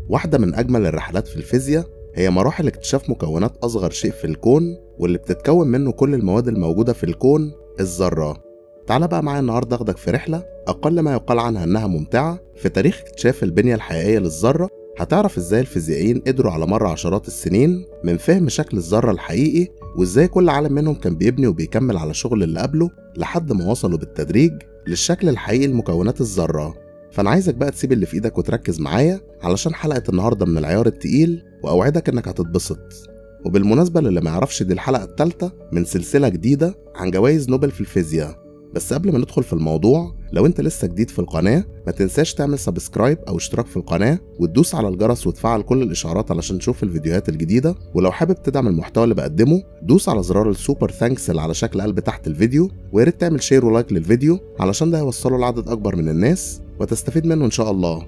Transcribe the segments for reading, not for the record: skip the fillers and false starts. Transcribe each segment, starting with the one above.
واحدة من أجمل الرحلات في الفيزياء هي مراحل اكتشاف مكونات أصغر شيء في الكون واللي بتتكون منه كل المواد الموجودة في الكون، الذرة. تعال بقى معايا النهاردة أخدك في رحلة أقل ما يقال عنها إنها ممتعة في تاريخ اكتشاف البنية الحقيقية للذرة. هتعرف إزاي الفيزيائيين قدروا على مر عشرات السنين من فهم شكل الذرة الحقيقي، وإزاي كل عالم منهم كان بيبني وبيكمل على شغل اللي قبله لحد ما وصلوا بالتدريج للشكل الحقيقي لمكونات الذرة. فأنا عايزك بقى تسيب اللي في إيدك وتركز معايا علشان حلقة النهاردة من العيار التقيل، وأوعدك إنك هتتبسط. وبالمناسبة للي ما يعرفش، دي الحلقة الثالثة من سلسلة جديدة عن جوائز نوبل في الفيزياء. بس قبل ما ندخل في الموضوع، لو انت لسه جديد في القناة ما تنساش تعمل سبسكرايب او اشتراك في القناة وتدوس على الجرس وتفعل كل الاشعارات علشان تشوف الفيديوهات الجديدة. ولو حابب تدعم المحتوى اللي بقدمه، دوس على زرار السوبر ثانكس اللي على شكل قلب تحت الفيديو، وياريت تعمل شير ولايك للفيديو علشان ده هيوصله لعدد اكبر من الناس وتستفيد منه ان شاء الله.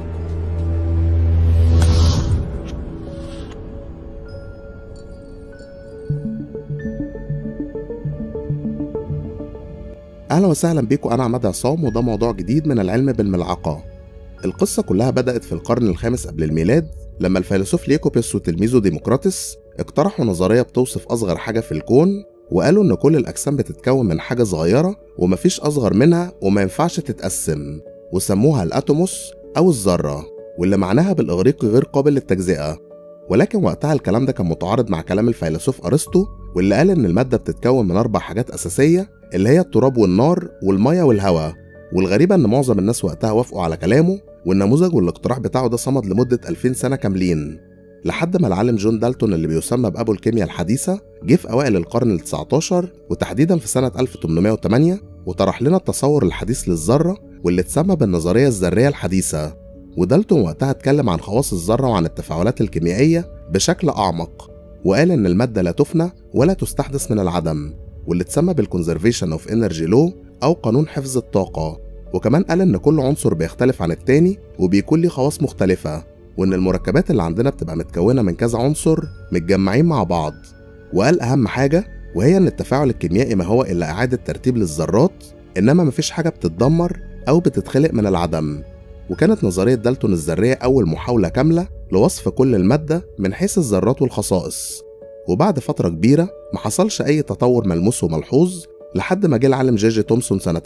أهلا وسهلا بيكم، أنا عماد عصام وده موضوع جديد من العلم بالملعقة. القصة كلها بدأت في القرن الخامس قبل الميلاد لما الفيلسوف ليكوبيس وتلميذه ديموكراتس اقترحوا نظرية بتوصف أصغر حاجة في الكون، وقالوا إن كل الأجسام بتتكون من حاجة صغيرة ومفيش أصغر منها وما ينفعش تتقسم، وسموها الأتوموس أو الذرة، واللي معناها بالإغريقي غير قابل للتجزئة. ولكن وقتها الكلام ده كان متعارض مع كلام الفيلسوف أرسطو، واللي قال إن المادة بتتكون من 4 حاجات أساسية اللي هي التراب والنار والمية والهواء. والغريبة إن معظم الناس وقتها وافقوا على كلامه، والنموذج والاقتراح بتاعه ده صمد لمدة 2000 سنة كاملين، لحد ما العالم جون دالتون اللي بيسمى بأبو الكيمياء الحديثة جه في أوائل القرن ال19 وتحديدا في سنة 1808 وطرح لنا التصور الحديث للذرة واللي اتسمى بالنظرية الذرية الحديثة. ودالتون وقتها اتكلم عن خواص الذرة وعن التفاعلات الكيميائية بشكل أعمق، وقال إن المادة لا تفنى ولا تستحدث من العدم، واللي اتسمى بالكونزرفيشن اوف انرجي لو او قانون حفظ الطاقة. وكمان قال ان كل عنصر بيختلف عن التاني وبيكون ليه خواص مختلفة، وان المركبات اللي عندنا بتبقى متكونة من كذا عنصر متجمعين مع بعض. وقال اهم حاجة وهي ان التفاعل الكيميائي ما هو الا اعادة ترتيب للذرات، انما مفيش حاجة بتتدمر او بتتخلق من العدم. وكانت نظرية دالتون الذرية اول محاولة كاملة لوصف كل المادة من حيث الذرات والخصائص. وبعد فترة كبيرة ما حصلش أي تطور ملموس وملحوظ لحد ما جه العالم جي تومسون سنة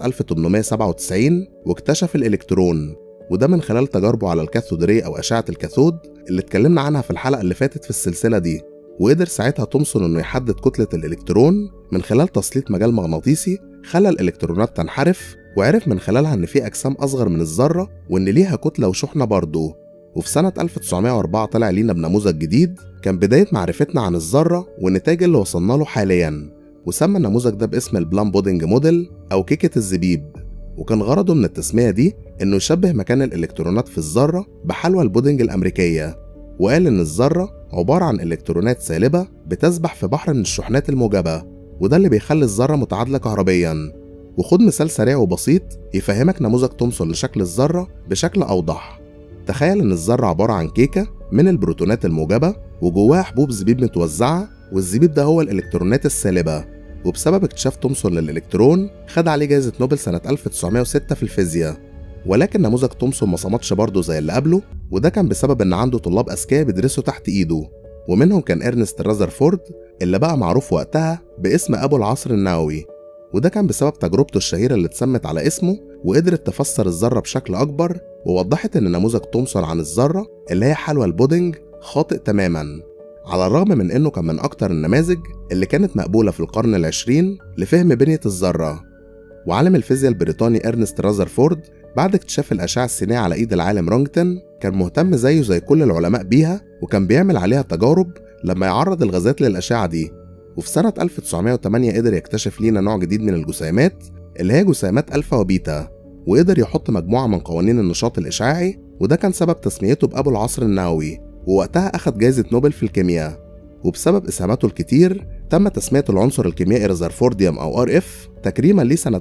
1897 واكتشف الإلكترون، وده من خلال تجاربه على الكاثودري أو أشعة الكاثود اللي اتكلمنا عنها في الحلقة اللي فاتت في السلسلة دي. وقدر ساعتها تومسون إنه يحدد كتلة الإلكترون من خلال تسليط مجال مغناطيسي خلى الإلكترونات تنحرف، وعرف من خلالها إن في أجسام أصغر من الذرة وإن ليها كتلة وشحنة برضه. وفي سنة 1904 طلع لينا بنموذج جديد كان بداية معرفتنا عن الذرة والنتاج اللي وصلنا له حاليا، وسمى النموذج ده باسم البلام بودنج موديل أو كيكة الزبيب. وكان غرضه من التسمية دي إنه يشبه مكان الإلكترونات في الذرة بحلوى البودنج الأمريكية، وقال إن الذرة عبارة عن إلكترونات سالبة بتسبح في بحر من الشحنات الموجبة، وده اللي بيخلي الذرة متعادلة كهربيا. وخد مثال سريع وبسيط يفهمك نموذج تومسون لشكل الذرة بشكل أوضح. تخيل إن الذرة عبارة عن كيكة من البروتونات الموجبة وجواها حبوب زبيب متوزعة، والزبيب ده هو الإلكترونات السالبة. وبسبب اكتشاف تومسون للإلكترون خد عليه جائزة نوبل سنة 1906 في الفيزياء. ولكن نموذج تومسون ما صمدش برضه زي اللي قبله، وده كان بسبب إن عنده طلاب أذكياء بيدرسوا تحت إيده، ومنهم كان إرنست رازرفورد اللي بقى معروف وقتها باسم أبو العصر النووي. وده كان بسبب تجربته الشهيرة اللي اتسمت على اسمه، وقدرت تفسر الذرة بشكل أكبر، ووضحت إن نموذج تومسون عن الذرة اللي هي حلوى البودنج خاطئ تماما، على الرغم من إنه كان من أكتر النماذج اللي كانت مقبولة في القرن العشرين لفهم بنية الذرة. وعالم الفيزياء البريطاني إرنست رازرفورد بعد اكتشاف الأشعة السينية على إيد العالم رونجتون كان مهتم زيه زي كل العلماء بيها، وكان بيعمل عليها تجارب لما يعرض الغازات للأشعة دي. وفي سنة 1908 قدر يكتشف لينا نوع جديد من الجسيمات اللي هي جسيمات ألفا وبيتا، وقدر يحط مجموعة من قوانين النشاط الإشعاعي، وده كان سبب تسميته بأبو العصر النووي. ووقتها أخد جائزة نوبل في الكيمياء. وبسبب إسهاماته الكتير تم تسمية العنصر الكيميائي رذرفورديوم أو RF تكريما ليه سنة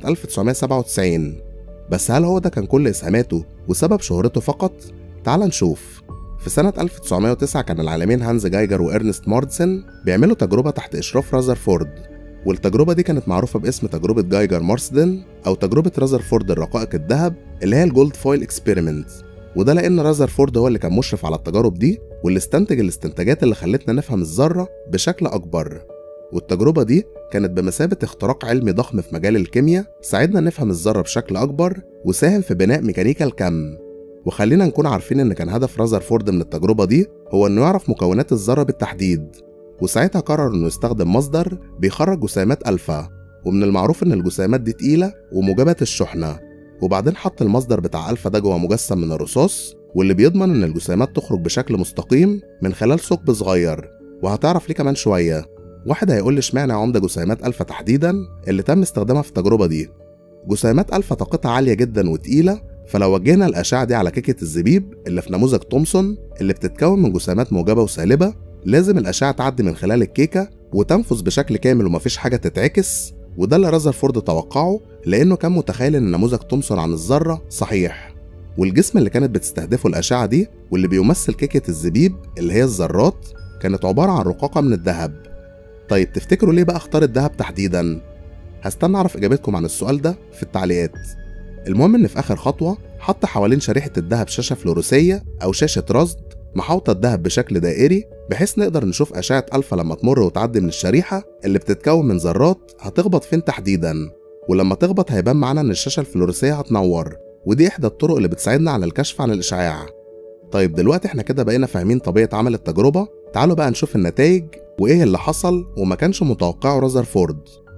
1997. بس هل هو ده كان كل إسهاماته وسبب شهرته فقط؟ تعال نشوف. في سنة 1909 كان العالمين هانز جايجر وإرنست ماردسن بيعملوا تجربة تحت إشراف رذرفورد، والتجربة دي كانت معروفة باسم تجربة جايجر مارسدن أو تجربة رذرفورد الرقائق الذهب اللي هي الجولد فويل اكسبيرمنت. وده لأن رذرفورد هو اللي كان مشرف على التجارب دي واللي استنتج الاستنتاجات اللي خلتنا نفهم الذرة بشكل أكبر. والتجربة دي كانت بمثابة اختراق علمي ضخم في مجال الكيمياء، ساعدنا نفهم الذرة بشكل أكبر وساهم في بناء ميكانيكا الكم. وخلينا نكون عارفين إن كان هدف رذرفورد من التجربة دي هو إنه يعرف مكونات الذرة بالتحديد، وساعتها قرر إنه يستخدم مصدر بيخرج جسيمات ألفا، ومن المعروف إن الجسيمات دي تقيلة وموجبة الشحنة. وبعدين حط المصدر بتاع ألفا ده جوه مجسم من الرصاص، واللي بيضمن إن الجسيمات تخرج بشكل مستقيم من خلال ثقب صغير. وهتعرف ليه كمان شوية. واحد هيقول لي اشمعنى عمدة جسيمات ألفا تحديدا اللي تم استخدامها في التجربة دي؟ جسيمات ألفا طاقتها عالية جدا وتقيلة، فلو وجهنا الأشعة دي على كيكة الزبيب اللي في نموذج تومسون اللي بتتكون من جسيمات موجبة وسالبة، لازم الأشعة تعدي من خلال الكيكة وتنفذ بشكل كامل ومفيش حاجة تتعكس. وده اللي رذرفورد توقعه، لأنه كان متخيل إن نموذج تومسون عن الذرة صحيح. والجسم اللي كانت بتستهدفه الأشعة دي واللي بيمثل كيكة الزبيب اللي هي الذرات كانت عبارة عن رقاقة من الذهب. طيب تفتكروا ليه بقى اختار الذهب تحديدا؟ هستنى أعرف إجابتكم عن السؤال ده في التعليقات. المهم إن في آخر خطوة حط حوالين شريحة الذهب شاشة فلوروسية أو شاشة رصد محاوطة الذهب بشكل دائري، بحيث نقدر نشوف أشعة ألفا لما تمر وتعدي من الشريحة اللي بتتكون من ذرات هتخبط فين تحديدا. ولما تخبط هيبان معانا إن الشاشة الفلوروسية هتنور، ودي إحدى الطرق اللي بتساعدنا على الكشف عن الإشعاع. طيب دلوقتي إحنا كده بقينا فاهمين طبيعة عمل التجربة، تعالوا بقى نشوف النتائج وإيه اللي حصل وما كانش متوقعه رذرفورد.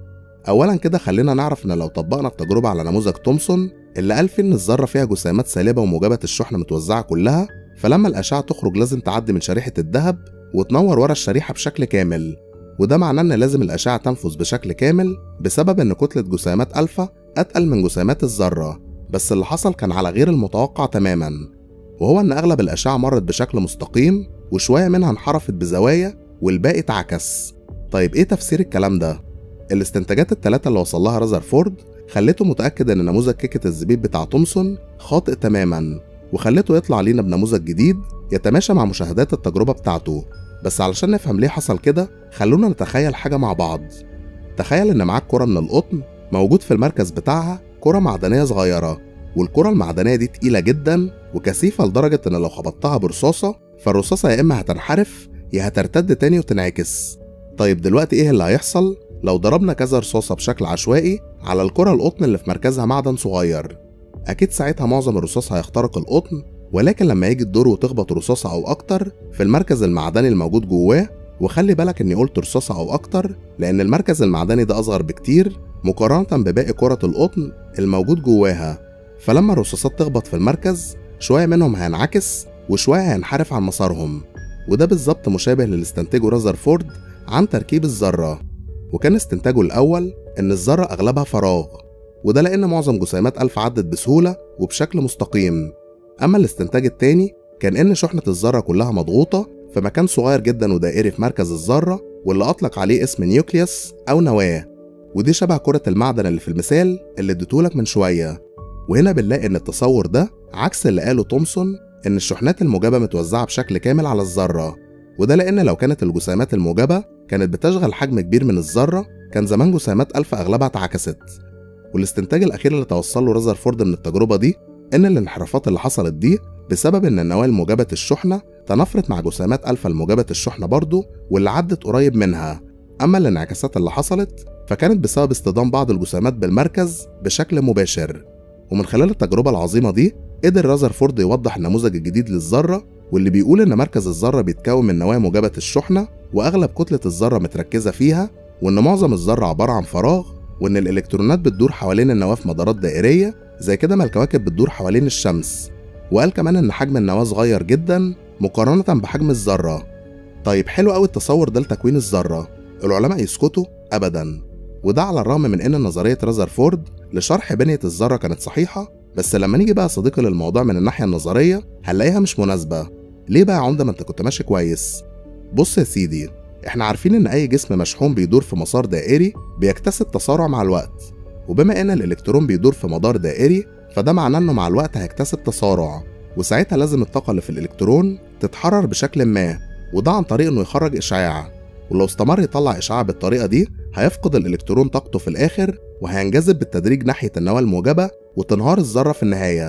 أولا كده خلينا نعرف إن لو طبقنا التجربة على نموذج تومسون اللي قال فيه إن الذرة فيها جسيمات سالبة وموجبة الشحنة متوزعة كلها، فلما الأشعة تخرج لازم تعدي من شريحة الذهب وتنور ورا الشريحة بشكل كامل. وده معناه إن لازم الأشعة تنفذ بشكل كامل بسبب إن كتلة جسيمات ألفا أتقل من جسيمات الذرة. بس اللي حصل كان على غير المتوقع تماما، وهو إن أغلب الأشعة مرت بشكل مستقيم وشوية منها انحرفت بزوايا والباقي اتعكس. طيب إيه تفسير الكلام ده؟ الاستنتاجات الثلاثة اللي وصلها رذرفورد خلته متأكد إن نموذج كيكة الزبيب بتاع تومسون خاطئ تماما، وخلته يطلع لينا بنموذج جديد يتماشى مع مشاهدات التجربة بتاعته. بس علشان نفهم ليه حصل كده خلونا نتخيل حاجة مع بعض. تخيل إن معاك كرة من القطن موجود في المركز بتاعها كرة معدنية صغيرة، والكرة المعدنية دي تقيلة جدا وكثيفة لدرجة إن لو خبطتها برصاصة فالرصاصة يا إما هتنحرف يا هترتد تاني وتنعكس. طيب دلوقتي إيه اللي هيحصل لو ضربنا كذا رصاصة بشكل عشوائي على الكرة القطن اللي في مركزها معدن صغير؟ أكيد ساعتها معظم الرصاص هيخترق القطن، ولكن لما يجي الدور وتخبط رصاصة أو أكتر في المركز المعدني الموجود جواه، وخلي بالك إني قلت رصاصة أو أكتر لأن المركز المعدني ده أصغر بكتير مقارنة بباقي كرة القطن الموجود جواها، فلما الرصاصات تخبط في المركز شوية منهم هينعكس وشوية هينحرف عن مسارهم. وده بالظبط مشابه للي استنتجه رذرفورد عن تركيب الذرة. وكان استنتاجه الأول إن الذرة أغلبها فراغ، وده لأن معظم جسيمات ألفا عدت بسهولة وبشكل مستقيم. أما الاستنتاج التاني كان إن شحنة الذرة كلها مضغوطة في مكان صغير جدا ودائري في مركز الذرة، واللي أطلق عليه اسم نيوكليوس أو نواة، ودي شبه كرة المعدن اللي في المثال اللي اديتهولك من شوية. وهنا بنلاقي إن التصور ده عكس اللي قاله تومسون إن الشحنات الموجبة متوزعة بشكل كامل على الذرة، وده لأن لو كانت الجسيمات الموجبة كانت بتشغل حجم كبير من الذرة كان زمان جسيمات ألفا أغلبها اتعكست. والاستنتاج الأخير اللي توصل له رذرفورد من التجربة دي إن الانحرافات اللي حصلت دي بسبب إن النواة الموجبة الشحنة تنافرت مع جسيمات ألفا الموجبة الشحنة برضه واللي عدت قريب منها. أما الانعكاسات اللي حصلت فكانت بسبب اصطدام بعض الجسيمات بالمركز بشكل مباشر. ومن خلال التجربة العظيمة دي قدر رذرفورد يوضح النموذج الجديد للذرة، واللي بيقول إن مركز الذرة بيتكون من نواة موجبة الشحنة وأغلب كتلة الذرة متركزة فيها، وإن معظم الذرة عبارة عن فراغ، وإن الإلكترونات بتدور حوالين النواة في مدارات دائرية زي كده ما الكواكب بتدور حوالين الشمس. وقال كمان إن حجم النواة صغير جدا مقارنة بحجم الذرة. طيب حلو قوي التصور ده لتكوين الذرة، العلماء يسكتوا؟ أبدا. وده على الرغم من إن نظرية رذرفورد لشرح بنية الذرة كانت صحيحة، بس لما نيجي بقى صديقي للموضوع من الناحية النظرية هنلاقيها مش مناسبة. ليه بقى يا عمدة ما انت كنت ماشي كويس؟ بص يا سيدي، احنا عارفين ان اي جسم مشحون بيدور في مسار دائري بيكتسب تسارع مع الوقت، وبما ان الالكترون بيدور في مدار دائري فده معناه انه مع الوقت هيكتسب تسارع، وساعتها لازم الطاقة اللي في الالكترون تتحرر بشكل ما، وده عن طريق انه يخرج اشعاع. ولو استمر يطلع اشعاع بالطريقة دي هيفقد الالكترون طاقته في الاخر وهينجذب بالتدريج ناحية النواة الموجبة وتنهار الذرة في النهاية.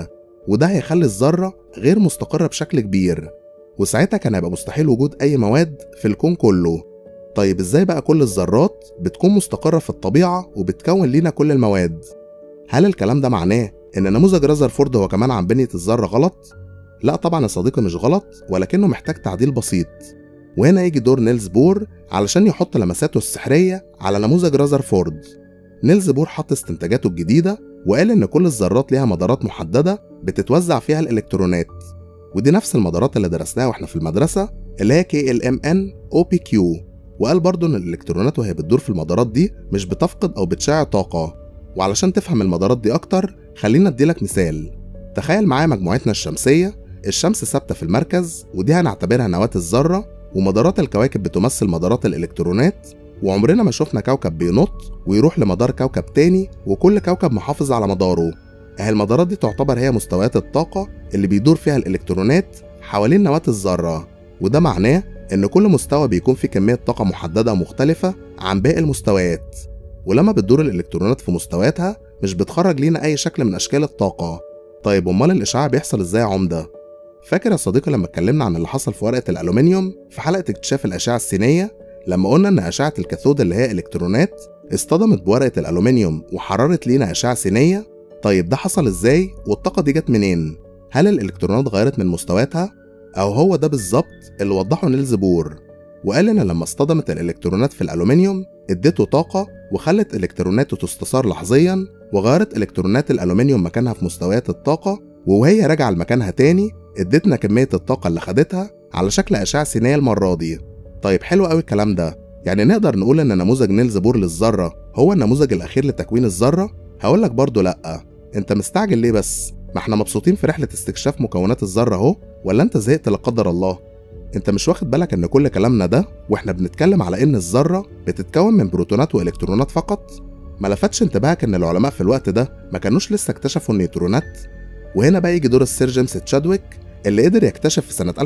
وده هيخلي الذرة غير مستقرة بشكل كبير، وساعتها كان هيبقى مستحيل وجود أي مواد في الكون كله. طيب ازاي بقى كل الذرات بتكون مستقرة في الطبيعة وبتكون لينا كل المواد؟ هل الكلام ده معناه إن نموذج رذرفورد هو كمان عن بنية الذرة غلط؟ لا طبعا يا صديقي، مش غلط، ولكنه محتاج تعديل بسيط. وهنا يجي دور نيلز بور علشان يحط لمساته السحرية على نموذج رذرفورد. نيلز بور حط استنتاجاته الجديدة وقال إن كل الذرات ليها مدارات محددة بتتوزع فيها الإلكترونات، ودي نفس المدارات اللي درسناها واحنا في المدرسة اللي هي KLMN OPQ. وقال برضه إن الإلكترونات وهي بتدور في المدارات دي مش بتفقد أو بتشع طاقة. وعلشان تفهم المدارات دي أكتر خلينا أديلك مثال. تخيل معايا مجموعتنا الشمسية، الشمس ثابتة في المركز ودي هنعتبرها نواة الذرة، ومدارات الكواكب بتمثل مدارات الإلكترونات، وعمرنا ما شفنا كوكب بينط ويروح لمدار كوكب تاني وكل كوكب محافظ على مداره. المدارات دي تعتبر هي مستويات الطاقة اللي بيدور فيها الإلكترونات حوالين نواة الذرة، وده معناه إن كل مستوى بيكون فيه كمية طاقة محددة مختلفة عن باقي المستويات. ولما بتدور الإلكترونات في مستوياتها مش بتخرج لينا أي شكل من أشكال الطاقة. طيب أمال الإشعاع بيحصل إزاي يا عمدة؟ فاكر يا صديقي لما اتكلمنا عن اللي حصل في ورقة الألومنيوم في حلقة اكتشاف الأشعة السينية، لما قلنا إن أشعة الكاثود اللي هي إلكترونات اصطدمت بورقة الألومنيوم وحررت لينا أشعة سينية؟ طيب ده حصل إزاي والطاقة دي جت منين؟ هل الإلكترونات غيرت من مستوياتها؟ أو هو ده بالظبط اللي وضحه نيلز بور، وقال إن لما اصطدمت الإلكترونات في الألومنيوم ادته طاقة وخلت إلكتروناته تستثار لحظيا، وغيرت إلكترونات الألومنيوم مكانها في مستويات الطاقة، وهي راجعة لمكانها تاني ادتنا كمية الطاقة اللي خدتها على شكل أشعة سينية المرة دي. طيب حلو قوي الكلام ده، يعني نقدر نقول إن نموذج نيلز بور للذرة هو النموذج الأخير لتكوين الذرة؟ هقولك برضو لأ. أنت مستعجل ليه بس؟ ما احنا مبسوطين في رحلة استكشاف مكونات الذرة أهو، ولا أنت زهقت لا قدر الله؟ أنت مش واخد بالك إن كل كلامنا ده واحنا بنتكلم على إن الذرة بتتكون من بروتونات وإلكترونات فقط؟ ما لفتش انتباهك إن العلماء في الوقت ده ما كانوش لسه اكتشفوا النيوترونات؟ وهنا بقى يجي دور السير جيمس تشادويك اللي قدر يكتشف في سنة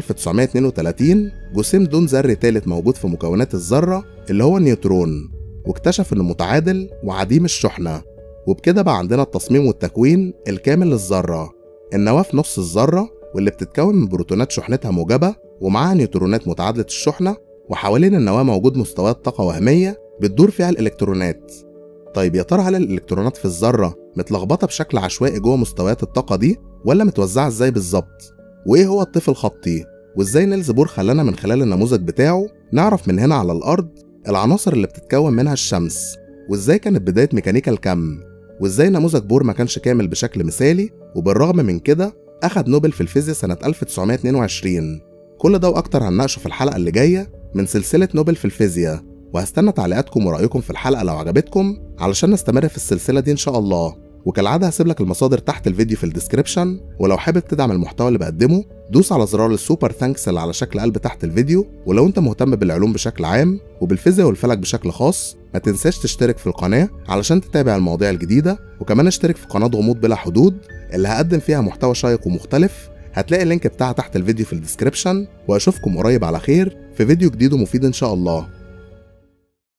1932 جسيم دون ذري ثالث موجود في مكونات الذرة اللي هو النيوترون، واكتشف إنه متعادل وعديم الشحنة. وبكده بقى عندنا التصميم والتكوين الكامل للذرة. النواة في نص الذرة واللي بتتكون من بروتونات شحنتها موجبة ومعاها نيوترونات متعادلة الشحنة، وحوالين النواة موجود مستويات طاقة وهمية بتدور فيها الإلكترونات. طيب يا ترى هل الإلكترونات في الذرة متلخبطة بشكل عشوائي جوه مستويات الطاقة دي ولا متوزعة ازاي بالظبط؟ وإيه هو الطيف الخطي؟ وإزاي نيلز بور خلانا من خلال النموذج بتاعه نعرف من هنا على الأرض العناصر اللي بتتكون منها الشمس؟ وإزاي كانت بداية ميكانيكا الكم؟ وإزاي نموذج بور ما كانش كامل بشكل مثالي وبالرغم من كده أخد نوبل في الفيزياء سنة 1922؟ كل ده وأكتر هنناقشه في الحلقة اللي جاية من سلسلة نوبل في الفيزياء، وهستنى تعليقاتكم ورأيكم في الحلقة لو عجبتكم علشان نستمر في السلسلة دي إن شاء الله. وكالعادة هسيبلك المصادر تحت الفيديو في الديسكريبشن، ولو حابب تدعم المحتوى اللي بقدمه دوس على زرار السوبر ثانكس اللي على شكل قلب تحت الفيديو. ولو انت مهتم بالعلوم بشكل عام وبالفيزياء والفلك بشكل خاص ما تنساش تشترك في القناة علشان تتابع المواضيع الجديدة، وكمان اشترك في قناة غموض بلا حدود اللي هقدم فيها محتوى شيق ومختلف. هتلاقي اللينك بتاعها تحت الفيديو في الديسكريبشن، واشوفكم قريب على خير في فيديو جديد ومفيد ان شاء الله.